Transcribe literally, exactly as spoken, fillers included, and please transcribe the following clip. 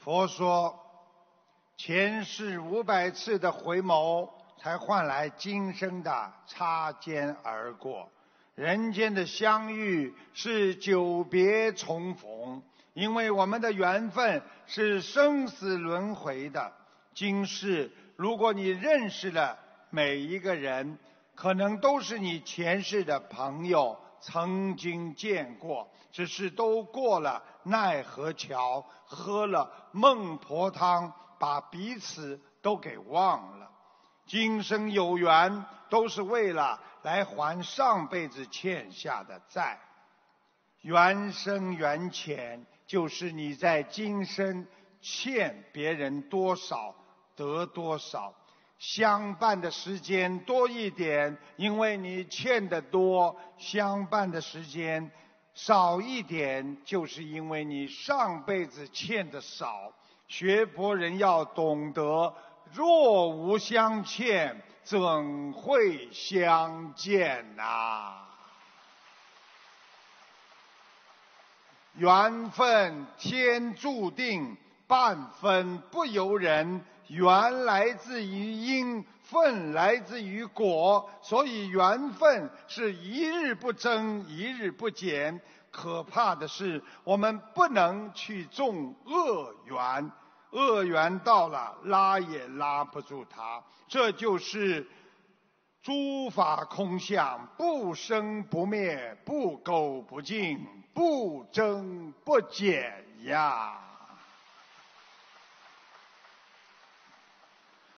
佛说，前世五百次的回眸，才换来今生的擦肩而过。人间的相遇是久别重逢，因为我们的缘分是生死轮回的。今世如果你认识了每一个人，可能都是你前世的朋友，曾经见过，只是都过了奈何桥，喝了孟婆汤，把彼此都给忘了。今生有缘，都是为了来还上辈子欠下的债。缘深缘浅，就是你在今生欠别人多少得多少。相伴的时间多一点，因为你欠的多；相伴的时间少一点，就是因为你上辈子欠的少。学佛人要懂得，若无相欠，怎会相见啊？缘分天注定，半分不由人。缘来自于因，份来自于果，所以缘分是一日不增，一日不减。可怕的是，我们不能去种恶缘，恶缘到了，拉也拉不住它。这就是诸法空相，不生不灭，不垢不净，不增不减呀。